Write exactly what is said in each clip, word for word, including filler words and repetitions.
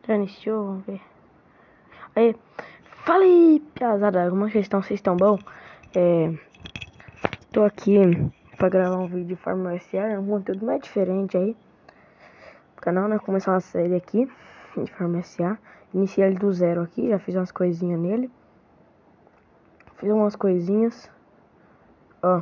Já iniciou, vamos ver. Aí, fala aí, piazada, como vocês estão? Vocês estão bom? É, tô aqui pra gravar um vídeo de Farm S A, um conteúdo mais diferente aí do canal, né? Começar uma série aqui de Farm S A. Iniciei ele do zero aqui, já fiz umas coisinhas nele. Fiz umas coisinhas. Ó.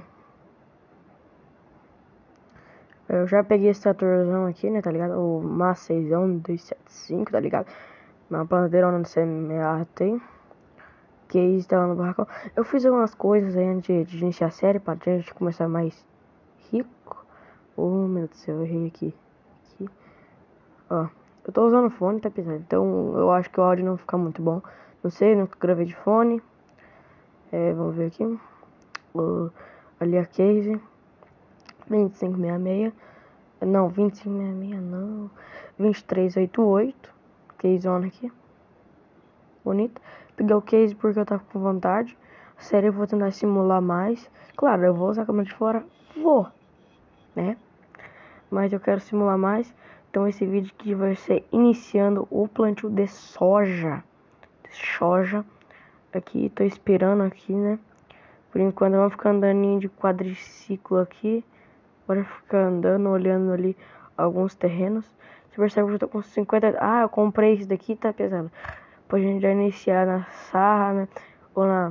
Eu já peguei esse tratorzão aqui, né, tá ligado? O Maceizão dois sete cinco, tá ligado? Uma plantadeira onde você me tem. Que estava no barracão. Eu fiz algumas coisas aí antes de iniciar a série, pra gente começar mais rico. Oh, meu Deus do céu, eu errei aqui. aqui. Ó, eu tô usando fone, tá pesado? Então eu acho que o áudio não vai ficar muito bom. Não sei, nunca gravei de fone. É, vamos ver aqui. Uh, ali a case. vinte e cinco sessenta e seis. Não, vinte e cinco sessenta e seis não. vinte e três oitenta e oito. Case on aqui. Bonito. Peguei o case porque eu tava com vontade. Sério, eu vou tentar simular mais. Claro, eu vou usar a câmera de fora. Vou. Né? Mas eu quero simular mais. Então esse vídeo aqui vai ser iniciando o plantio de soja. De soja. Aqui, tô esperando aqui, né? Por enquanto eu vou ficar andando de quadriciclo aqui. Bora ficar andando, olhando ali alguns terrenos. Você percebe que eu tô com cinquenta... Ah, eu comprei esse daqui, tá pesado. Pra gente já iniciar na sarra, né? Ou na...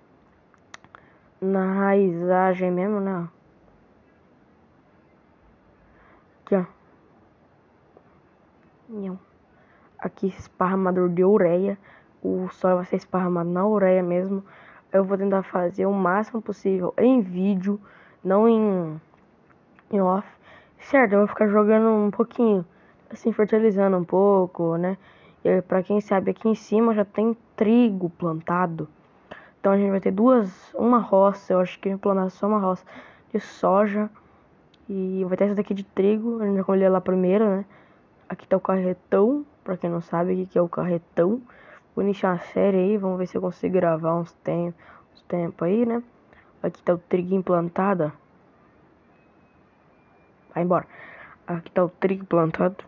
Na raizagem mesmo, né? Aqui, ó. Aqui, esparramador de ureia. O solo vai ser esparramado na ureia mesmo. Eu vou tentar fazer o máximo possível em vídeo, não em, em off. Certo, eu vou ficar jogando um pouquinho, assim, fertilizando um pouco, né? E pra quem sabe, aqui em cima já tem trigo plantado. Então a gente vai ter duas, uma roça, eu acho que vai plantar só uma roça de soja. E vai ter essa daqui de trigo, a gente vai colher lá primeiro, né? Aqui tá o carretão, pra quem não sabe o que é o carretão. Vou iniciar a série aí, vamos ver se eu consigo gravar uns tempos uns tempo aí, né? Aqui tá o trigo implantado. Vai embora. Aqui tá o trigo plantado.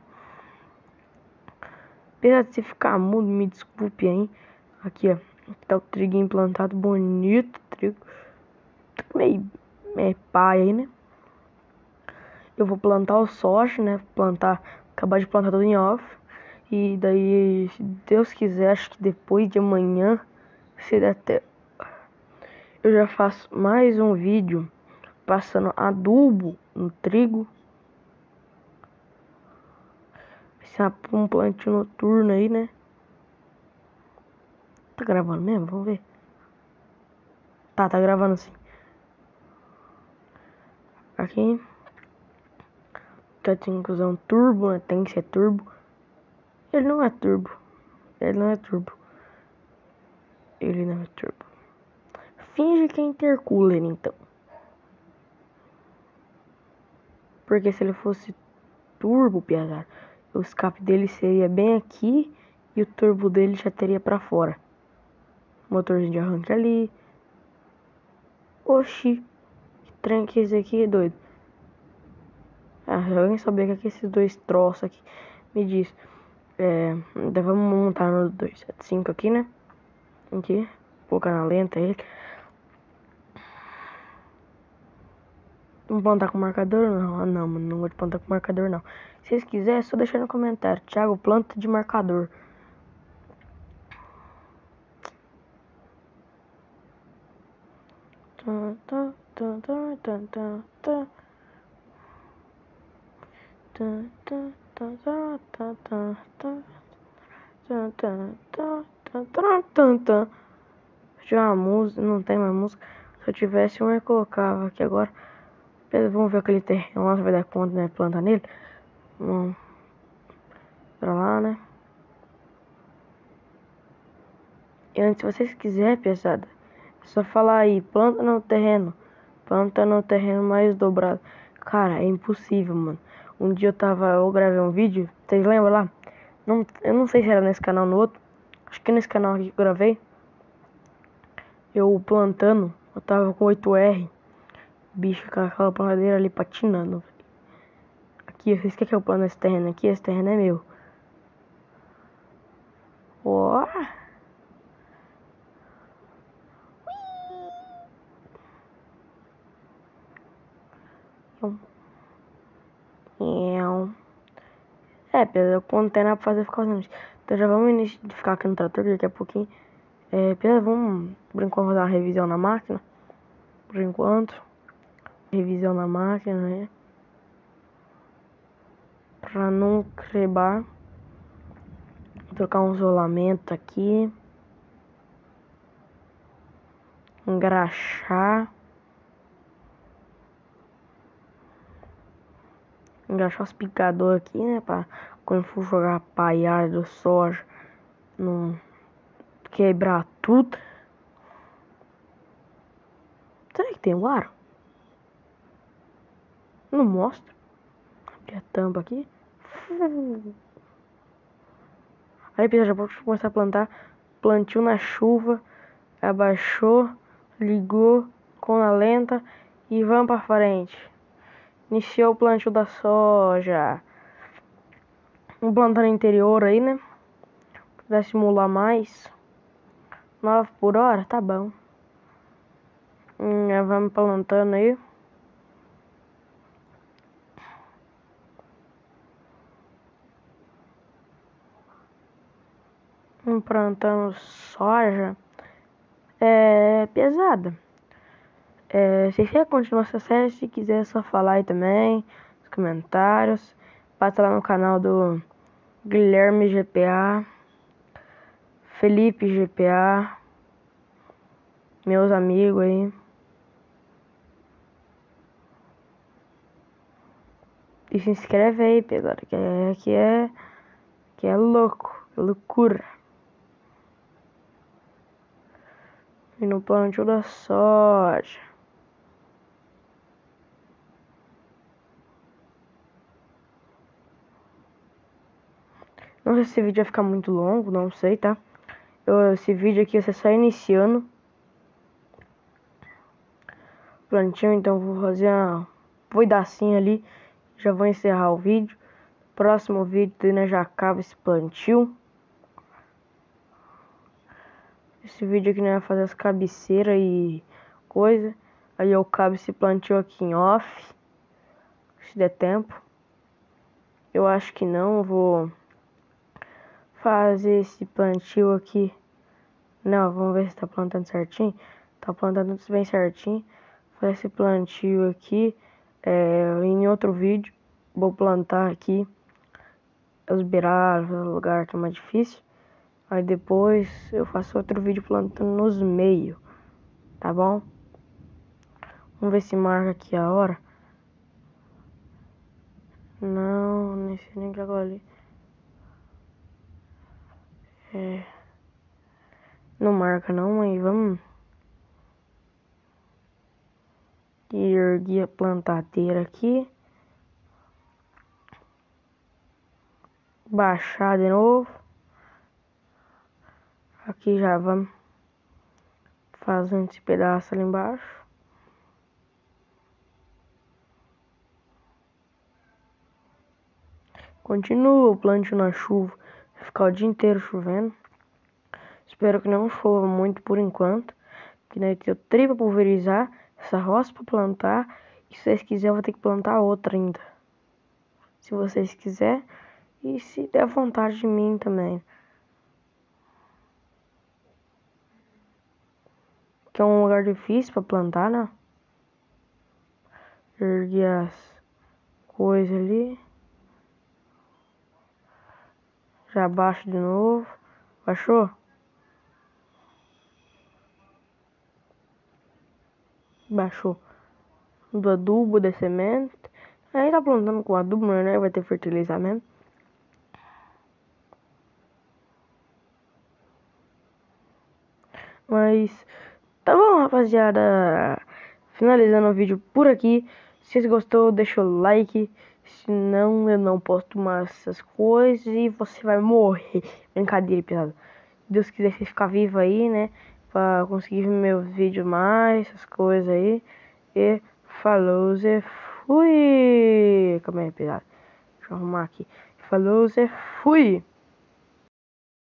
Apesar de você ficar mudo, me desculpe aí. Aqui, ó. Aqui tá o trigo implantado, bonito trigo. Meio, meio pai aí, né? Eu vou plantar o soja, né? Plantar, acabar de plantar tudo em off. E daí, se Deus quiser, acho que depois de amanhã, se der até, eu já faço mais um vídeo passando adubo no trigo. Vai ser um plantio noturno aí, né? Tá gravando mesmo? Vamos ver. Tá, tá gravando sim. Aqui. Já tem que usar um turbo, né? Tem que ser turbo. Ele não é turbo. Ele não é turbo. Ele não é turbo. Finge que é intercooler, então. Porque se ele fosse turbo, piazada, o escape dele seria bem aqui e o turbo dele já teria pra fora. Motorzinho de arranque ali. Oxi, que trem que é esse aqui, doido? Ah, alguém sabia que é esses dois troços aqui? Me diz. É, então vamos montar no dois sete cinco aqui, né? Aqui, colocar na lenta ele. Vamos plantar com marcador ou não? Ah, não, mano, não vou plantar com marcador não. Se vocês quiserem, é só deixar no comentário. Thiago, planta de marcador. Se tiver uma música, não tem mais música. Se eu tivesse, eu ia colocar aqui agora. Vamos ver aquele terreno lá, vai dar conta, né? Plantar nele. Vamos pra lá, né? E antes, se vocês quiserem, pesada, é só falar aí, planta no terreno. Planta no terreno mais dobrado. Cara, é impossível, mano. Um dia eu tava, eu gravei um vídeo, vocês lembram lá? Não, eu não sei se era nesse canal ou no outro. Acho que nesse canal aqui que eu gravei. Eu plantando, eu tava com oito R. Bicho, com aquela plantadeira ali patinando. Aqui, vocês querem que eu plante esse terreno aqui? Esse terreno é meu. voar. É, Pedro, quando tem nada pra fazer, ficar fazendo isso. Então já vamos iniciar de ficar aqui no trator daqui a pouquinho. É, Pedro, vamos por enquanto fazer uma revisão na máquina. Por enquanto. Revisão na máquina, né? Pra não quebrar. Trocar um isolamento aqui. Engraxar. Engraxar os picadores aqui, né? Pra quando for jogar palhada do soja, não quebrar tudo. Será que tem o aro? Não mostra. Abrir a tampa aqui. Aí pessoal, já pode começar a plantar. Plantio na chuva. Abaixou. Ligou. Com a lenta. E vamos pra frente. Iniciou o plantio da soja. Vamos plantar no interior aí, né? Pra simular mais. nove por hora? Tá bom. Hum, já vamos plantando aí. Vamos plantando soja. É pesada. É, se quer continuar essa série, se quiser é só falar aí também. Nos comentários. Passa lá no canal do Guilherme G P A. Felipe G P A. Meus amigos aí. E se inscreve aí, pessoal, que é, que é, que é louco, é loucura. E no plantio da soja. Não sei se esse vídeo vai ficar muito longo, não sei, tá? Eu, esse vídeo aqui você só iniciando. Plantio, então vou fazer uma voidacinha ali. Já vou encerrar o vídeo. Próximo vídeo, né, já acaba esse plantio. Esse vídeo aqui, né, vai fazer as cabeceiras e coisa. Aí eu cabo esse plantio aqui em off. Se der tempo. Eu acho que não, eu vou fazer esse plantio aqui. Não, vamos ver se tá plantando certinho. Tá plantando tudo bem certinho. Fazer esse plantio aqui é, em outro vídeo. Vou plantar aqui os beirados, o lugar tá mais difícil. Aí depois eu faço outro vídeo plantando nos meios. Tá bom? Vamos ver se marca aqui a hora. Não, nesse nem que agora ali. É. Não marca não, mas vamos. Ergui a plantadeira aqui. Baixar de novo. Aqui já vamos fazendo esse pedaço ali embaixo. Continua o plantio na chuva. Vai ficar o dia inteiro chovendo. Espero que não chova muito por enquanto. Que nós temos tripa pra pulverizar. Essa roça pra plantar. E se vocês quiserem, eu vou ter que plantar outra ainda. Se vocês quiserem. E se der vontade de mim também. Que é um lugar difícil pra plantar, né? Ergui as coisas ali. Já baixo de novo. Baixou? Baixou. Do adubo, da semente. Aí tá plantando com adubo, né? Vai ter fertilizamento. Mas tá bom, rapaziada. Finalizando o vídeo por aqui. Se vocês gostou, deixa o like. Senão eu não posto mais essas coisas e você vai morrer. Brincadeira, pesado. Se Deus quiser você ficar vivo aí, né? Pra conseguir ver meus vídeos mais, essas coisas aí. E falou, Zé, fui. Calma aí, pesado. Deixa eu arrumar aqui. Falou, Zé, fui.